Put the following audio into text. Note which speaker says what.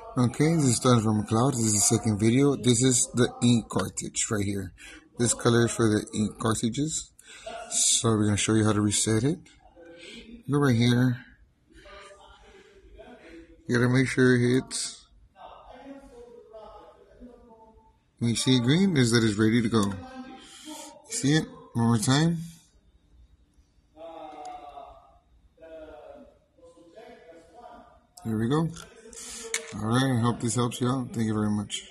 Speaker 1: Okay, this is done from McLaud. This is the second video. This is the ink cartridge right here. This color is for the ink cartridges. So we're going to show you how to reset it. Go right here. You got to make sure it hits. When you see green, is that it's ready to go. See it? One more time. Here we go. Alright, I hope this helps you out. Thank you very much.